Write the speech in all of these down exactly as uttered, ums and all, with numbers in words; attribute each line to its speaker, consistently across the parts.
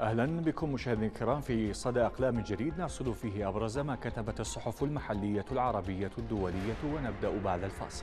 Speaker 1: أهلا بكم مشاهدينا الكرام في صدى أقلام جديد نرصد فيه أبرز ما كتبت الصحف المحلية العربية الدولية، ونبدأ بعد الفاصل.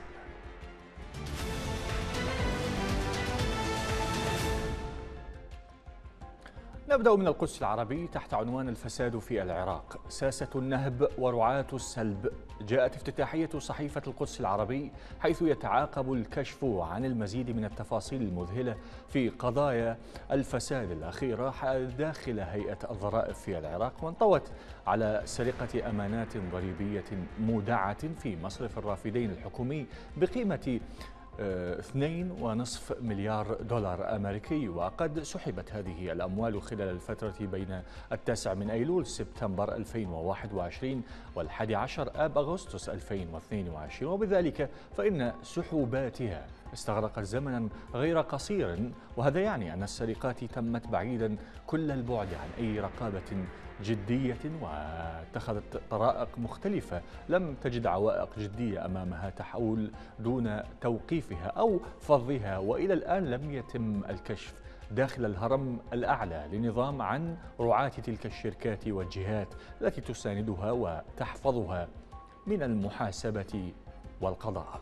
Speaker 1: نبدأ من القدس العربي تحت عنوان الفساد في العراق، ساسة النهب ورعاة السلب. جاءت افتتاحية صحيفة القدس العربي حيث يتعاقب الكشف عن المزيد من التفاصيل المذهلة في قضايا الفساد الأخيرة داخل هيئة الضرائب في العراق، وانطوت على سرقة أمانات ضريبية مودعة في مصرف الرافدين الحكومي بقيمة اثنين ونصف مليار دولار أمريكي. وقد سحبت هذه الأموال خلال الفترة بين التاسع من أيلول سبتمبر ألفين وواحد وعشرين والحادي عشر آب أغسطس ألفين واثنين وعشرين، وبذلك فإن سحوباتها استغرقت زمنا غير قصير، وهذا يعني أن السرقات تمت بعيدا كل البعد عن أي رقابة جدية، واتخذت طرائق مختلفة لم تجد عوائق جدية أمامها تحول دون توقيفها أو فضها، وإلى الآن لم يتم الكشف داخل الهرم الأعلى لنظام عن رعاة تلك الشركات والجهات التي تساندها وتحفظها من المحاسبة والقضاء.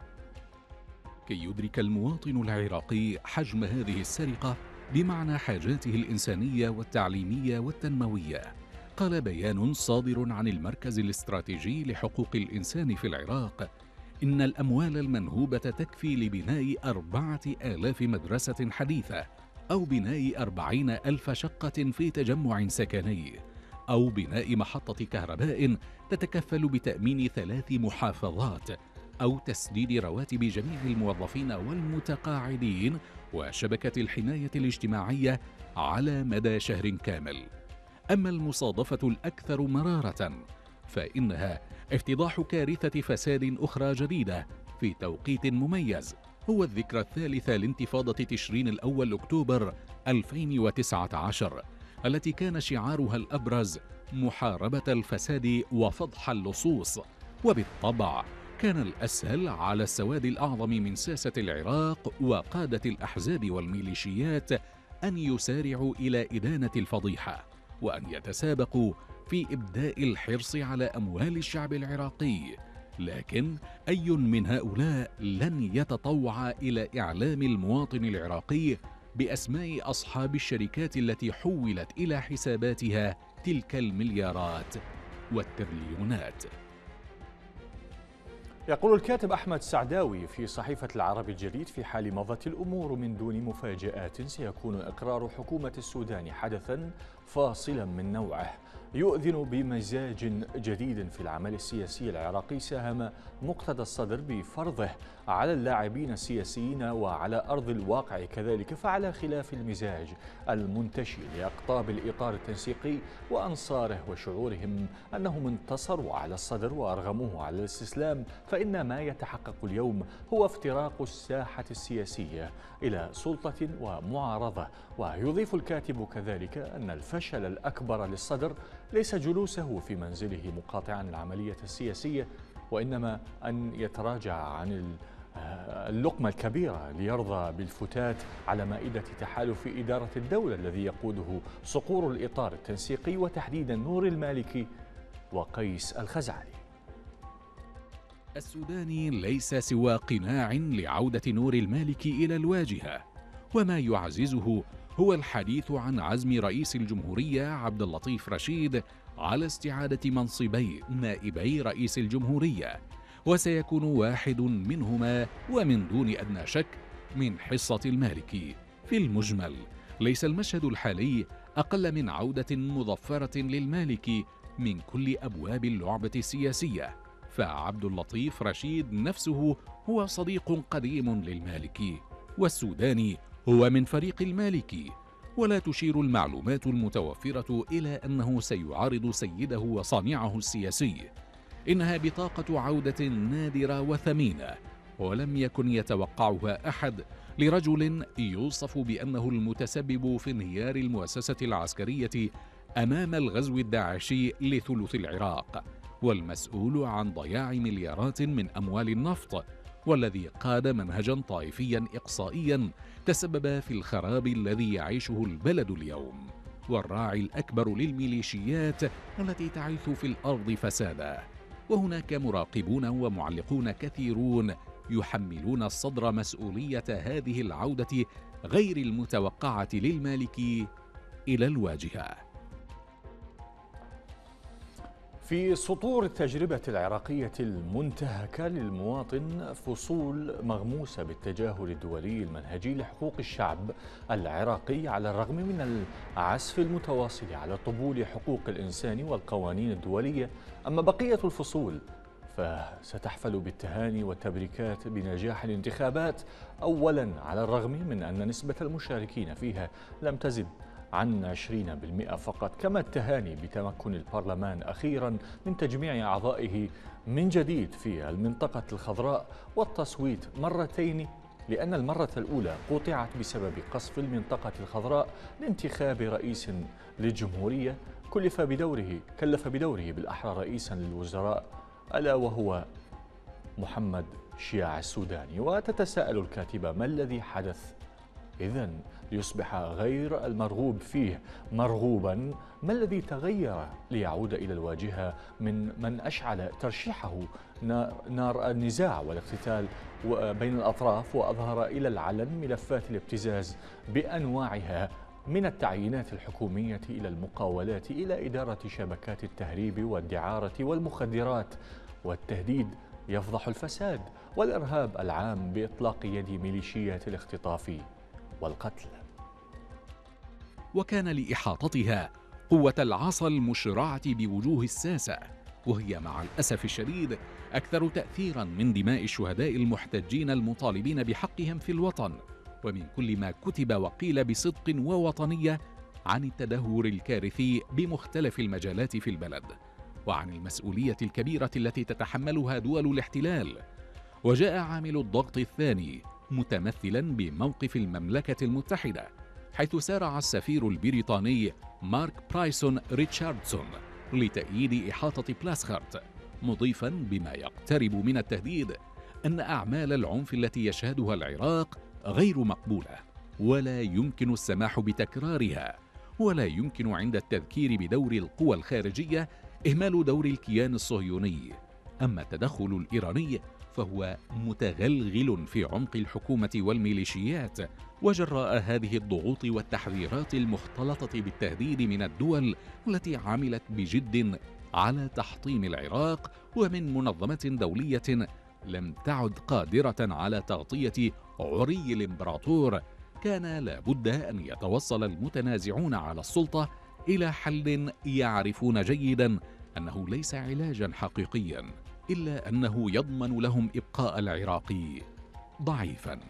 Speaker 2: كي يدرك المواطن العراقي حجم هذه السرقة بمعنى حاجاته الإنسانية والتعليمية والتنموية، قال بيان صادر عن المركز الاستراتيجي لحقوق الإنسان في العراق إن الأموال المنهوبة تكفي لبناء أربعة آلاف مدرسة حديثة، أو بناء أربعين ألف شقة في تجمع سكني، أو بناء محطة كهرباء تتكفل بتأمين ثلاث محافظات، أو تسديد رواتب جميع الموظفين والمتقاعدين وشبكة الحماية الاجتماعية على مدى شهر كامل. أما المصادفة الأكثر مرارة فإنها افتضاح كارثة فساد أخرى جديدة في توقيت مميز، هو الذكرى الثالثة لانتفاضة تشرين الأول أكتوبر ألفين وتسعة عشر، التي كان شعارها الأبرز محاربة الفساد وفضح اللصوص. وبالطبع كان الأسهل على السواد الأعظم من ساسة العراق وقادة الأحزاب والميليشيات أن يسارعوا إلى إدانة الفضيحة، وأن يتسابقوا في إبداء الحرص على أموال الشعب العراقي، لكن أي من هؤلاء لن يتطوع إلى إعلام المواطن العراقي بأسماء أصحاب الشركات التي حولت إلى حساباتها تلك المليارات والتريليونات.
Speaker 1: يقول الكاتب أحمد سعداوي في صحيفة العربي الجديد: في حال مضت الأمور من دون مفاجآت سيكون إقرار حكومة السودان حدثا فاصلا من نوعه يؤذن بمزاج جديد في العمل السياسي العراقي، ساهم مقتدى الصدر بفرضه على اللاعبين السياسيين وعلى أرض الواقع كذلك، فعلى خلاف المزاج المنتشي لأقطاب الإطار التنسيقي وأنصاره وشعورهم أنهم انتصروا على الصدر وأرغموه على الاستسلام، فإن ما يتحقق اليوم هو افتراق الساحة السياسية إلى سلطة ومعارضة. ويضيف الكاتب كذلك أن الفشل الأكبر للصدر ليس جلوسه في منزله مقاطعا العملية السياسية، وإنما أن يتراجع عن اللقمة الكبيرة ليرضى بالفتات على مائدة تحالف إدارة الدولة الذي يقوده صقور الإطار التنسيقي، وتحديدا نور المالكي وقيس الخزعلي.
Speaker 2: السوداني ليس سوى قناع لعودة نور المالكي إلى الواجهة، وما يعززه هو الحديث عن عزم رئيس الجمهورية عبد اللطيف رشيد على استعادة منصبي نائبي رئيس الجمهورية، وسيكون واحد منهما ومن دون أدنى شك من حصة المالكي. في المجمل ليس المشهد الحالي أقل من عودة مظفرة للمالكي من كل أبواب اللعبة السياسية، فعبد اللطيف رشيد نفسه هو صديق قديم للمالكي، والسوداني هو من فريق المالكي، ولا تشير المعلومات المتوفرة إلى أنه سيعارض سيده وصانعه السياسي. إنها بطاقة عودة نادرة وثمينة، ولم يكن يتوقعها أحد لرجل يوصف بأنه المتسبب في انهيار المؤسسة العسكرية أمام الغزو الداعشي لثلث العراق، والمسؤول عن ضياع مليارات من أموال النفط، والذي قاد منهجا طائفيا إقصائيا تسبب في الخراب الذي يعيشه البلد اليوم. والراعي الأكبر للميليشيات التي تعيث في الأرض فسادا. وهناك مراقبون ومعلقون كثيرون يحملون الصدر مسؤولية هذه العودة غير المتوقعة للمالكي إلى الواجهة.
Speaker 1: في سطور التجربة العراقية المنتهكة للمواطن فصول مغموسة بالتجاهل الدولي المنهجي لحقوق الشعب العراقي، على الرغم من العزف المتواصل على طبول حقوق الإنسان والقوانين الدولية. أما بقية الفصول فستحفل بالتهاني والتبريكات بنجاح الانتخابات، أولا على الرغم من أن نسبة المشاركين فيها لم تزد عن عشرين بالمئة فقط، كما التهاني بتمكن البرلمان أخيرا من تجميع أعضائه من جديد في المنطقة الخضراء والتصويت مرتين، لأن المرة الأولى قطعت بسبب قصف المنطقة الخضراء لانتخاب رئيس للجمهورية كلف بدوره كلف بدوره بالأحرى رئيسا للوزراء، ألا وهو محمد شياع السوداني. وتتساءل الكاتبة: ما الذي حدث إذن ليصبح غير المرغوب فيه مرغوبا؟ ما الذي تغير ليعود إلى الواجهة من من أشعل ترشيحه نار النزاع والاقتتال بين الأطراف، وأظهر إلى العلن ملفات الابتزاز بأنواعها، من التعيينات الحكومية إلى المقاولات إلى إدارة شبكات التهريب والدعارة والمخدرات، والتهديد يفضح الفساد والإرهاب العام بإطلاق يد ميليشيات الاختطاف والقتل.
Speaker 2: وكان لإحاطتها قوة العصا المشرعة بوجوه الساسة، وهي مع الأسف الشديد أكثر تأثيراً من دماء الشهداء المحتجين المطالبين بحقهم في الوطن، ومن كل ما كتب وقيل بصدق ووطنية عن التدهور الكارثي بمختلف المجالات في البلد، وعن المسؤولية الكبيرة التي تتحملها دول الاحتلال. وجاء عامل الضغط الثاني متمثلا بموقف المملكة المتحدة، حيث سارع السفير البريطاني مارك برايسون ريتشاردسون لتأييد إحاطة بلاسخارت، مضيفا بما يقترب من التهديد أن أعمال العنف التي يشهدها العراق غير مقبولة، ولا يمكن السماح بتكرارها، ولا يمكن عند التذكير بدور القوى الخارجية إهمال دور الكيان الصهيوني. أما التدخل الإيراني فهو متغلغل في عمق الحكومة والميليشيات، وجراء هذه الضغوط والتحذيرات المختلطة بالتهديد من الدول التي عملت بجد على تحطيم العراق، ومن منظمة دولية لم تعد قادرة على تغطية عري الإمبراطور، كان لابد أن يتوصل المتنازعون على السلطة إلى حل يعرفون جيدا أنه ليس علاجا حقيقيا، إلا أنه يضمن لهم إبقاء العراق ضعيفا.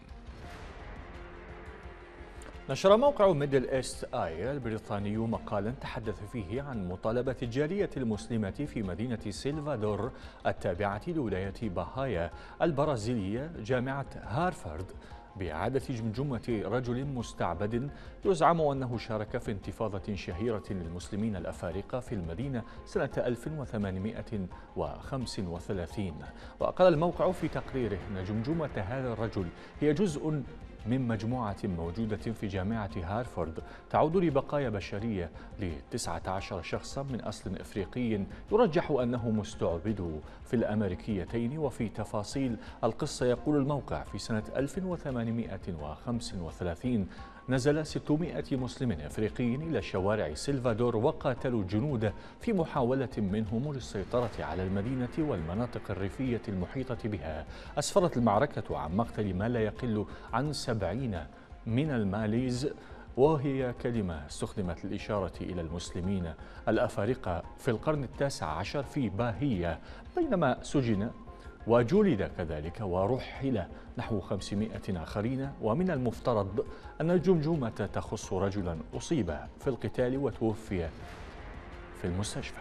Speaker 1: نشر موقع ميدل إيست آي البريطاني مقالا تحدث فيه عن مطالبة الجالية المسلمة في مدينة سلفادور التابعة لولاية باهايا البرازيلية جامعة هارفارد بإعادة جمجمة رجل مستعبد يزعم أنه شارك في انتفاضة شهيرة للمسلمين الأفارقة في المدينة سنة ألف وثمانمئة وخمسة وثلاثين. وقال الموقع في تقريره أن جمجمة هذا الرجل هي جزء من مجموعة موجودة في جامعة هارفارد تعود لبقايا بشرية ل تسعة عشر شخصا من أصل إفريقي يرجح أنهم استعبدوا في الأمريكيتين. وفي تفاصيل القصة يقول الموقع: في سنة ألف وثمانمئة وخمسة وثلاثين نزل ستمئة مسلم إفريقي إلى شوارع سلفادور وقاتلوا الجنود في محاولة منهم للسيطرة على المدينة والمناطق الريفية المحيطة بها. أسفرت المعركة عن مقتل ما لا يقل عن سبعين من الماليز، وهي كلمة استخدمت للإشارة إلى المسلمين الأفارقة في القرن التاسع عشر في باهية، بينما سجن وجلد كذلك ورحل نحو خمسمئة آخرين. ومن المفترض أن الجمجمة تخص رجلا أصيب في القتال وتوفي في المستشفى.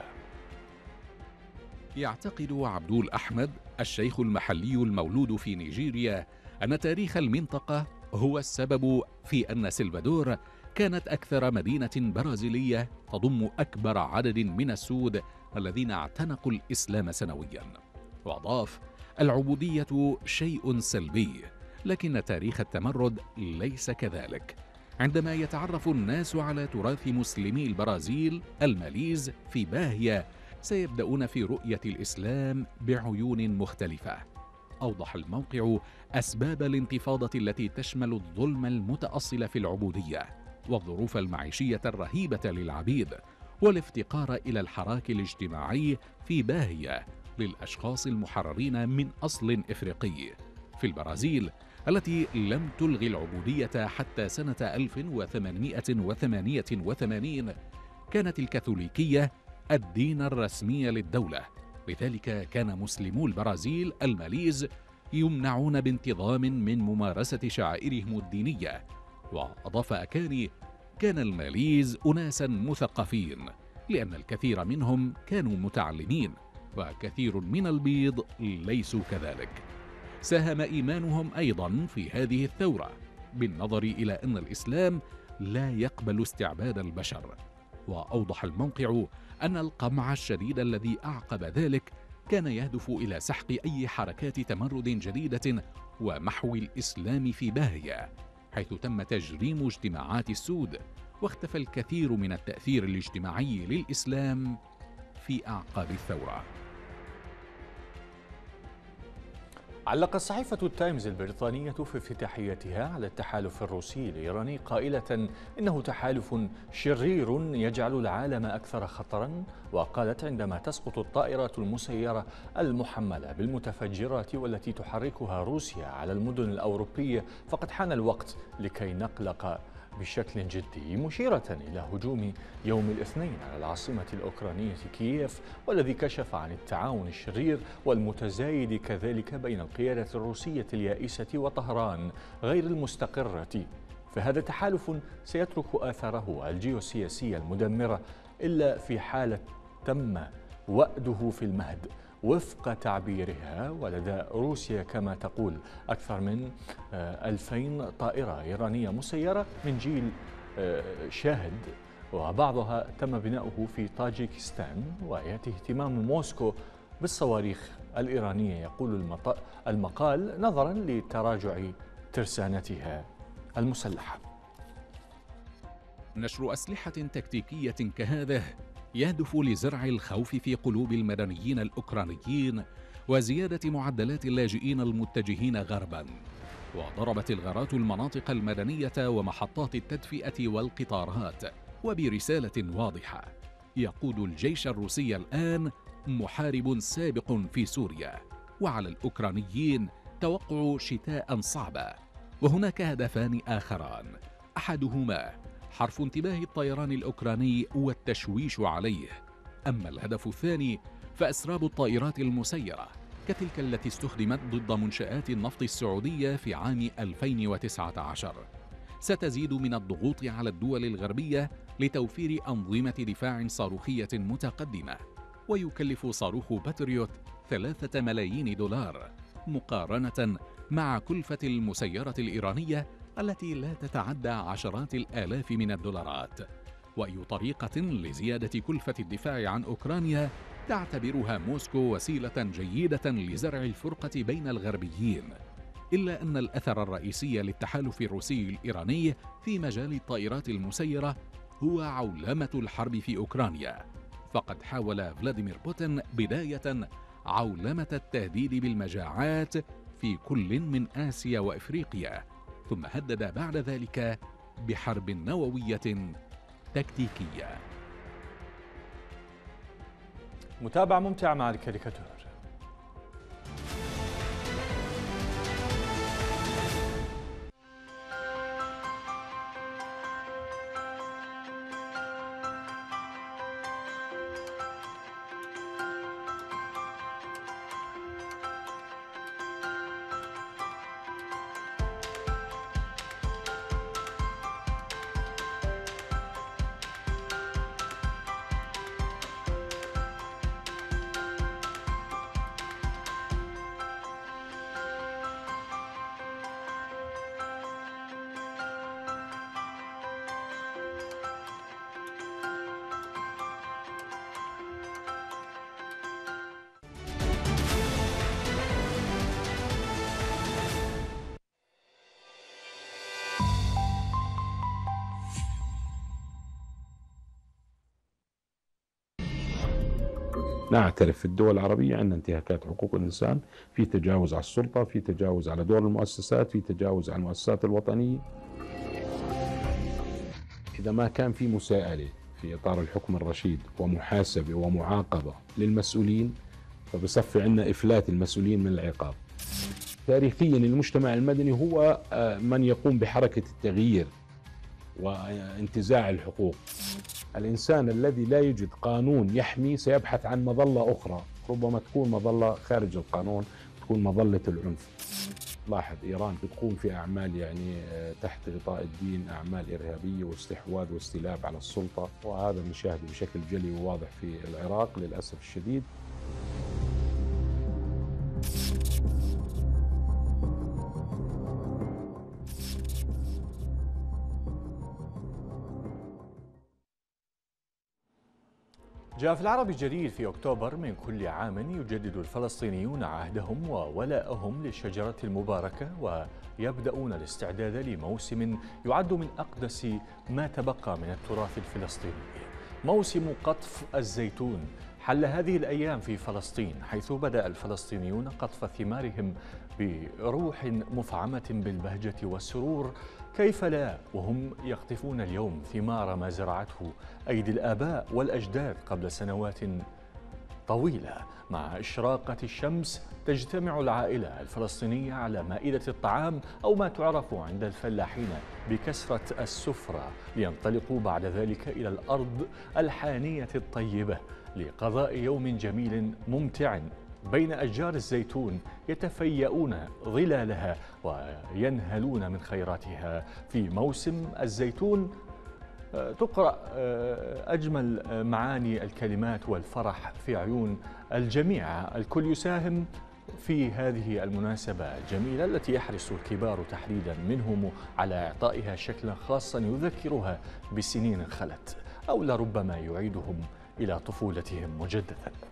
Speaker 2: يعتقد عبدول أحمد الشيخ المحلي المولود في نيجيريا أن تاريخ المنطقة هو السبب في أن سلفادور كانت أكثر مدينة برازيلية تضم أكبر عدد من السود الذين اعتنقوا الإسلام سنويا. وأضاف: العبودية شيء سلبي، لكن تاريخ التمرد ليس كذلك. عندما يتعرف الناس على تراث مسلمي البرازيل الماليز في باهيا سيبدأون في رؤية الإسلام بعيون مختلفة. أوضح الموقع أسباب الانتفاضة التي تشمل الظلم المتأصل في العبودية والظروف المعيشية الرهيبة للعبيد والافتقار إلى الحراك الاجتماعي في باهيا للأشخاص المحررين من أصل إفريقي في البرازيل التي لم تلغي العبودية حتى سنة ألف وثمانمائة وثمانية وثمانين. كانت الكاثوليكية الدين الرسمي للدولة، لذلك كان مسلمو البرازيل الماليز يمنعون بانتظام من ممارسة شعائرهم الدينية. وأضاف أكاني: كان الماليز أناسا مثقفين لأن الكثير منهم كانوا متعلمين وكثير من البيض ليسوا كذلك. ساهم إيمانهم أيضا في هذه الثورة بالنظر إلى أن الإسلام لا يقبل استعباد البشر. وأوضح الموقع أن القمع الشديد الذي أعقب ذلك كان يهدف إلى سحق أي حركات تمرد جديدة ومحو الإسلام في باهيا، حيث تم تجريم اجتماعات السود واختفى الكثير من التأثير الاجتماعي للإسلام في أعقاب الثورة.
Speaker 1: علقت صحيفة التايمز البريطانية في افتتاحيتها على التحالف الروسي الإيراني قائلة إنه تحالف شرير يجعل العالم أكثر خطرا. وقالت: عندما تسقط الطائرات المسيرة المحملة بالمتفجرات والتي تحركها روسيا على المدن الأوروبية فقد حان الوقت لكي نقلق بشكل جدي، مشيرة إلى هجوم يوم الاثنين على العاصمة الأوكرانية كييف، والذي كشف عن التعاون الشرير والمتزايد كذلك بين القيادة الروسية اليائسة وطهران غير المستقرة. فهذا تحالف سيترك آثاره الجيوسياسية المدمرة إلا في حالة تم وأده في المهد وفق تعبيرها. ولدى روسيا كما تقول أكثر من ألفين طائرة إيرانية مسيرة من جيل شاهد، وبعضها تم بناؤه في طاجيكستان. ويأتي اهتمام موسكو بالصواريخ الإيرانية، يقول المقال، نظرا لتراجع ترسانتها المسلحة.
Speaker 2: نشر أسلحة تكتيكية كهذه يهدف لزرع الخوف في قلوب المدنيين الأوكرانيين وزيادة معدلات اللاجئين المتجهين غرباً. وضربت الغارات المناطق المدنية ومحطات التدفئة والقطارات، وبرسالة واضحة: يقود الجيش الروسي الآن محارب سابق في سوريا، وعلى الأوكرانيين توقع شتاء صعبة. وهناك هدفان آخران، أحدهما حرف انتباه الطيران الأوكراني والتشويش عليه، أما الهدف الثاني فأسراب الطائرات المسيرة كتلك التي استخدمت ضد منشآت النفط السعودية في عام ألفين وتسعة عشر ستزيد من الضغوط على الدول الغربية لتوفير أنظمة دفاع صاروخية متقدمة. ويكلف صاروخ باتريوت ثلاثة ملايين دولار مقارنة مع كلفة المسيرة الإيرانية التي لا تتعدى عشرات الآلاف من الدولارات. وأي طريقة لزيادة كلفة الدفاع عن أوكرانيا تعتبرها موسكو وسيلة جيدة لزرع الفرقة بين الغربيين. إلا أن الأثر الرئيسي للتحالف الروسي الإيراني في مجال الطائرات المسيرة هو عولمة الحرب في أوكرانيا. فقد حاول فلاديمير بوتين بداية عولمة التهديد بالمجاعات في كل من آسيا وإفريقيا، ثم هدد بعد ذلك بحرب نووية تكتيكية.
Speaker 1: متابعة ممتعة مع الكاريكاتور.
Speaker 3: نعترف في الدول العربية أن انتهاكات حقوق الإنسان، في تجاوز على السلطة، في تجاوز على دور المؤسسات، في تجاوز على المؤسسات الوطنية. إذا ما كان في مساءلة في إطار الحكم الرشيد ومحاسبة ومعاقبة للمسؤولين، فبصفي عندنا إفلات المسؤولين من العقاب. تاريخيا المجتمع المدني هو من يقوم بحركة التغيير وانتزاع الحقوق. الإنسان الذي لا يجد قانون يحمي سيبحث عن مظلة أخرى، ربما تكون مظلة خارج القانون، تكون مظلة العنف. لاحظ إيران بتقوم في أعمال يعني تحت غطاء الدين، أعمال إرهابية واستحواذ واستيلاب على السلطة، وهذا بنشاهده بشكل جلي وواضح في العراق للأسف الشديد.
Speaker 1: جاء في العرب الجديد في أكتوبر من كل عام يجدد الفلسطينيون عهدهم وولائهم للشجرة المباركة، ويبدأون الاستعداد لموسم يعد من أقدس ما تبقى من التراث الفلسطيني، موسم قطف الزيتون. حل هذه الأيام في فلسطين، حيث بدأ الفلسطينيون قطف ثمارهم بروح مفعمة بالبهجة والسرور. كيف لا وهم يقطفون اليوم ثمار ما زرعته أيدي الآباء والأجداد قبل سنوات طويلة. مع إشراقة الشمس تجتمع العائلة الفلسطينية على مائدة الطعام، أو ما تعرف عند الفلاحين بكسرة السفرة، لينطلقوا بعد ذلك إلى الأرض الحانية الطيبة لقضاء يوم جميل ممتع بين أشجار الزيتون، يتفيئون ظلالها وينهلون من خيراتها. في موسم الزيتون تقرأ أجمل معاني الكلمات والفرح في عيون الجميع. الكل يساهم في هذه المناسبة الجميلة التي يحرص الكبار تحديدا منهم على إعطائها شكلا خاصا يذكرها بسنين خلت، أو لربما يعيدهم إلى طفولتهم مجددا.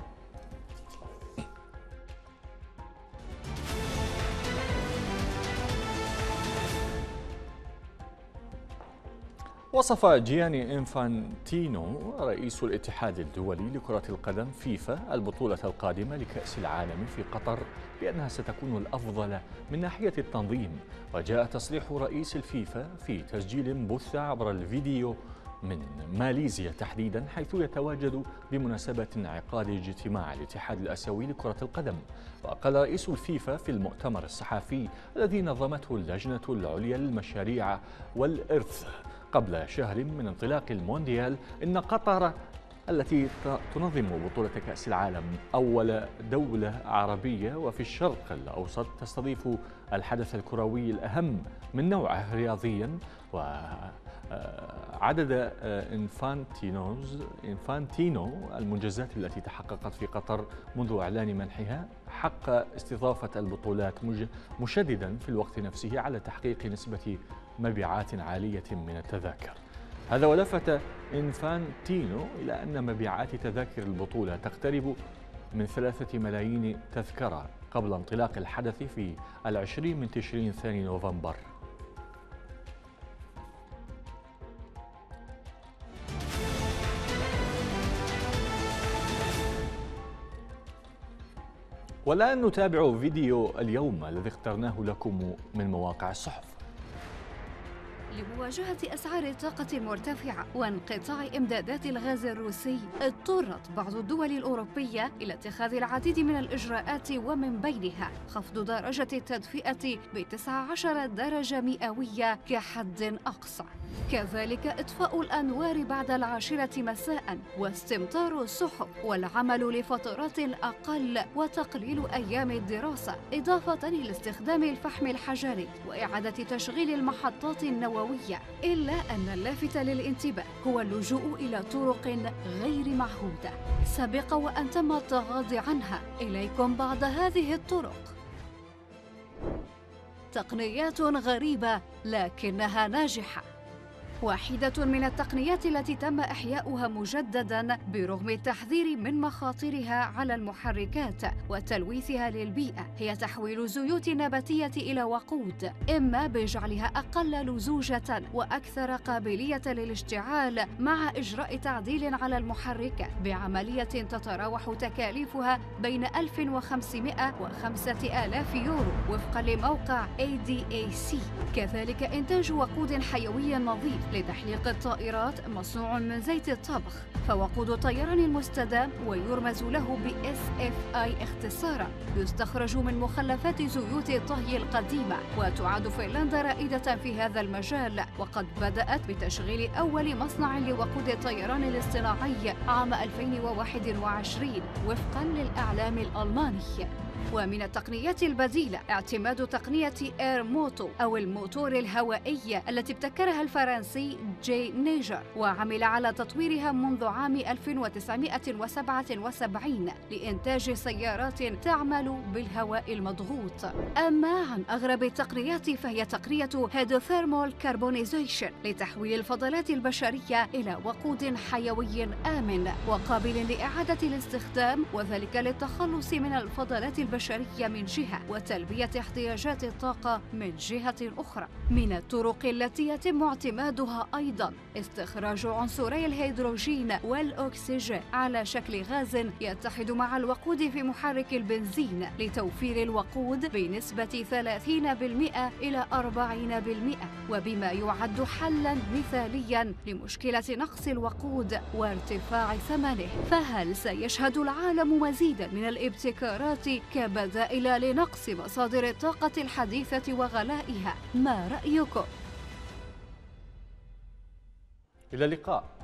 Speaker 1: وصف جياني إنفانتينو رئيس الاتحاد الدولي لكرة القدم فيفا البطولة القادمة لكأس العالم في قطر بأنها ستكون الأفضل من ناحية التنظيم. وجاء تصريح رئيس الفيفا في تسجيل بث عبر الفيديو من ماليزيا تحديدا، حيث يتواجد بمناسبة انعقاد اجتماع الاتحاد الآسيوي لكرة القدم. وقال رئيس الفيفا في المؤتمر الصحفي الذي نظمته اللجنة العليا للمشاريع والإرث قبل شهر من انطلاق المونديال إن قطر التي تنظم بطولة كأس العالم، أول دولة عربية وفي الشرق الأوسط تستضيف الحدث الكروي الأهم من نوعه رياضيا. وعدد إنفانتينوز إنفانتينو المنجزات التي تحققت في قطر منذ إعلان منحها حق استضافة البطولات، مشددا في الوقت نفسه على تحقيق نسبة مبيعات عالية من التذاكر. هذا ولفت إنفانتينو إلى أن مبيعات تذاكر البطولة تقترب من ثلاثة ملايين تذكرة قبل انطلاق الحدث في العشرين من تشرين ثاني نوفمبر. والآن نتابع فيديو اليوم الذي اخترناه لكم من مواقع الصحف.
Speaker 4: لمواجهة أسعار الطاقة المرتفعة وانقطاع إمدادات الغاز الروسي، اضطرت بعض الدول الأوروبية إلى اتخاذ العديد من الإجراءات، ومن بينها خفض درجة التدفئة ب تسعة عشر درجة مئوية كحد أقصى، كذلك إطفاء الأنوار بعد العاشرة مساء، واستمطار السحب، والعمل لفترات أقل، وتقليل أيام الدراسة، إضافة لاستخدام الفحم الحجري وإعادة تشغيل المحطات النووية. إلا أن اللافت للانتباه هو اللجوء إلى طرق غير معهودة سبق وأن تم التغاضي عنها. إليكم بعض هذه الطرق: تقنيات غريبة لكنها ناجحة. واحدة من التقنيات التي تم إحياؤها مجدداً برغم التحذير من مخاطرها على المحركات وتلويثها للبيئة هي تحويل الزيوت النباتية إلى وقود، إما بجعلها أقل لزوجة وأكثر قابلية للاشتعال مع إجراء تعديل على المحرك بعملية تتراوح تكاليفها بين ألف وخمسمائة وخمسة آلاف يورو وفقاً لموقع إيه دي إيه سي. كذلك إنتاج وقود حيوي نظيف لتحليق الطائرات مصنوع من زيت الطبخ، فوقود الطيران المستدام ويرمز له ب إس إف آي اختصارا يستخرج من مخلفات زيوت الطهي القديمة، وتعد فنلندا رائدة في هذا المجال، وقد بدأت بتشغيل أول مصنع لوقود الطيران الاصطناعي عام ألفين وواحد وعشرين وفقا للإعلام الألماني. ومن التقنيات البديلة اعتماد تقنية إير موتو أو الموتور الهوائي التي ابتكرها الفرنسي جي نيجر، وعمل على تطويرها منذ عام ألف وتسعمائة وسبعة وسبعين لإنتاج سيارات تعمل بالهواء المضغوط. أما عن أغرب التقنيات فهي تقنية هيدروثيرمال كربونيزيشن لتحويل الفضلات البشرية إلى وقود حيوي آمن وقابل لإعادة الاستخدام، وذلك للتخلص من الفضلات البشرية من جهة وتلبية احتياجات الطاقة من جهة أخرى. من الطرق التي يتم اعتمادها أيضاً استخراج عنصري الهيدروجين والأكسجين على شكل غاز يتحد مع الوقود في محرك البنزين لتوفير الوقود بنسبة ثلاثين بالمئة إلى أربعين بالمئة، وبما يعد حلاً مثالياً لمشكلة نقص الوقود وارتفاع ثمنه. فهل سيشهد العالم مزيداً من الابتكارات كبدائل لنقص مصادر الطاقة الحديثة وغلائها؟ ما رأيكم؟
Speaker 1: إلى اللقاء.